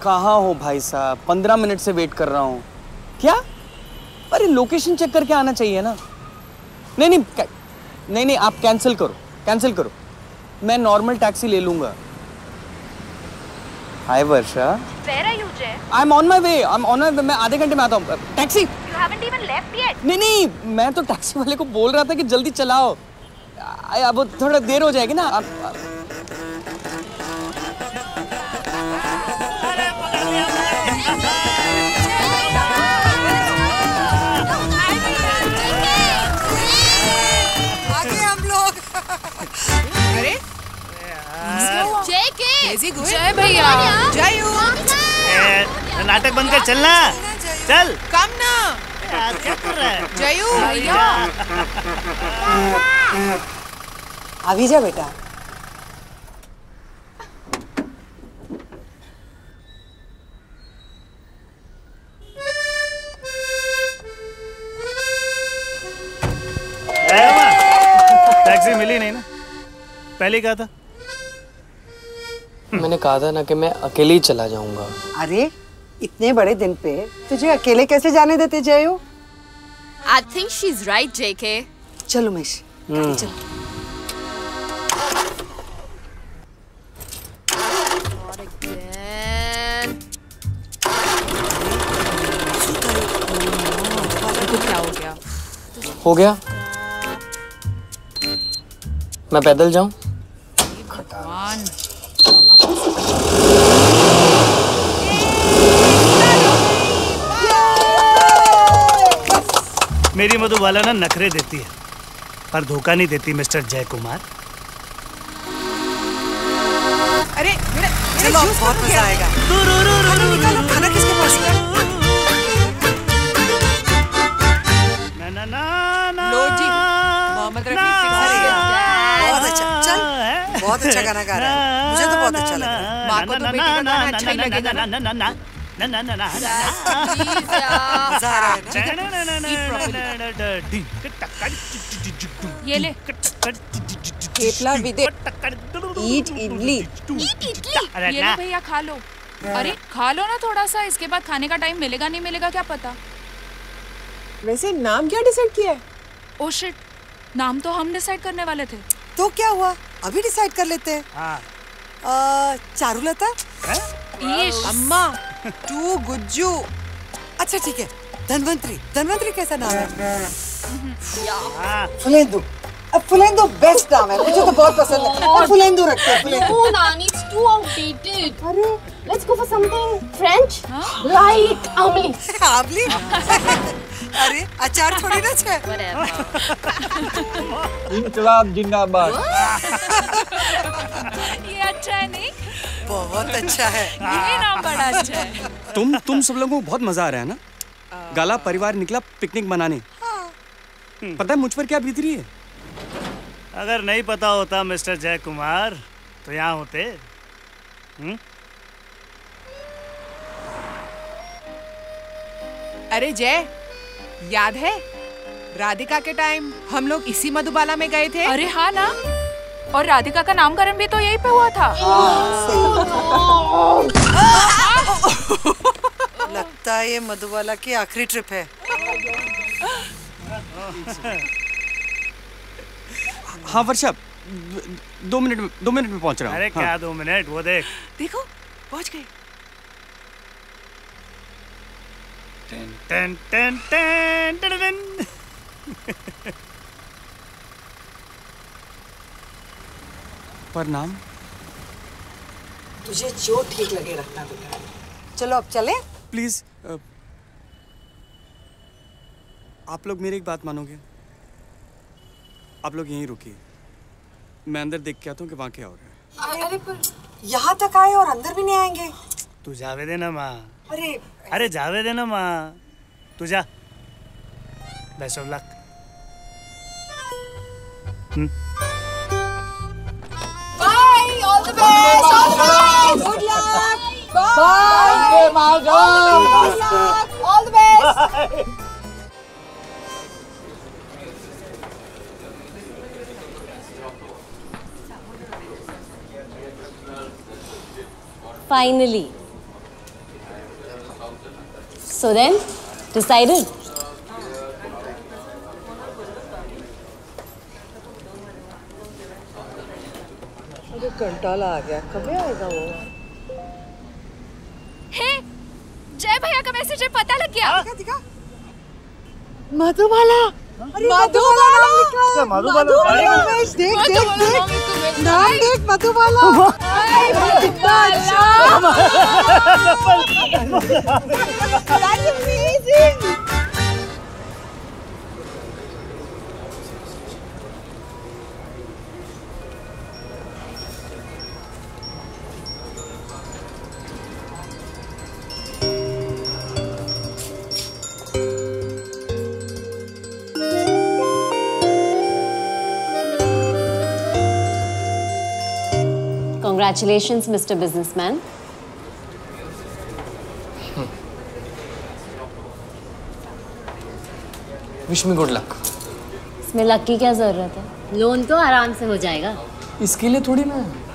कहाँ हो भाई साहब? 15 मिनट से वेट कर रहा हूँ। क्या? अरे लोकेशन चेक करके आना चाहिए ना। नहीं, आप कैंसिल करो। मैं नॉर्मल टैक्सी ले लूंगा। हाय वर्षा। Where are you, Jay? I'm on my way. मैं आधे घंटे में आता हूँ। Taxi? You haven't even left yet. नहीं, मैं तो टैक्सी वाले को बोल रहा था कि जल्दी चलाओ। अब थोड़ा देर हो जाएगी ना। आगे हम लोग। अरे जय भैया। जय नाटक बंद कर, चलना। चल कम ना। क्या कर रहा है? जयू भैया। अभी जा बेटा। टैक्सी मिली नहीं ना? पहले कहा था। मैंने कहा था ना कि मैं अकेले ही चला जाऊंगा। अरे इतने बड़े दिन पे तुझे अकेले कैसे जाने देते Jayu? I think she's right, JK. चलो उमेश, चल। क्या हो गया? हो गया? मैं पैदल जाऊं? मेरी मधुबाला ना नखरे देती है पर धोखा नहीं देती मिस्टर जय कुमार। अरे चलो बहुत मजा आएगा। खाना किसके पास है? लो जी, मोहम्मद रफी बहुत अच्छा, चल बहुत अच्छा गाना गा रहा है। मुझे तो बहुत अच्छा लग रहा है। माँ को तो बेटी का गाना अच्छा ही लगेगा ना। ये ले थेपला विदे ईट इडली। ये लो भैया, खा लो। अरे खा लो ना थोड़ा सा, इसके बाद खाने का टाइम मिलेगा नहीं मिलेगा क्या पता। वैसे नाम क्या डिसाइड किया है? ओ शिट, नाम तो हम डिसाइड करने वाले थे। तो क्या हुआ, अभी डिसाइड कर लेते हैं। चारुलता, अम्मा, टू गुज्जू। अच्छा ठीक है, धनवंतरी कैसा नाम है? फुलेंदु, अब फुलेंदु बेस्ट नाम है, मुझे तो बहुत पसंद है। फुलेंदु रखते हैं। फुलेंदु। No, Nani, it's too outdated. अरे, let's go for something French, light, आमली। आमली? अरे अचार थोड़ी ना है। इंकलाब जिंदाबाद। ये अच्छा है नहीं? बहुत अच्छा है। ये नाम बड़ा अच्छा है। तुम सब लोगों को बहुत मजा आ रहा है ना? गाला परिवार निकला पिकनिक मनाने। पता है मुझ पर क्या बीत रही है? अगर नहीं पता होता मिस्टर जय कुमार तो यहाँ होते। अरे जय, याद है राधिका के टाइम हम लोग इसी मधुबाला में गए थे? अरे हाँ ना, और राधिका का नामकरण भी तो यहीं पे हुआ था। लगता है ये मधुबाला की आखिरी ट्रिप है। हाँ वर्षा, 2 मिनट में पहुंच रहा हूँ। अरे क्या 2 मिनट, वो देखो पहुंच गए। टन टन टन टन टन। प्रणाम। तुझे जो ठीक लगे रखना बेटा। चलो अब चले। प्लीज आप लोग मेरी एक बात मानोगे? आप लोग यहीं रुकिए, मैं अंदर देख के आता हूँ कि वहाँ क्या हो रहा है। अरे पर यहाँ तक आए और अंदर भी नहीं आएंगे? तू जावे देना माँ। अरे जावे देना माँ, तू जा। Best of luck. Bye, all the best, all the best. Good luck. Bye. All the best. Finally, So then, decided? अरे कंटाला आ गया, कब आएगा वो? हे, जय भैया का मैसेज है, पता लग गया। दिखा? मधुबाला। मधुबाला लिखा है। मधुबाला। देख। नाम देख मधुबाला। कितना अच्छा। That's amazing. Congratulations, Mr. Businessman. Wish me good luck. इसमें लक की क्या जरूरत है? लोन तो आराम से हो जाएगा। इसके लिए थोड़ी मैं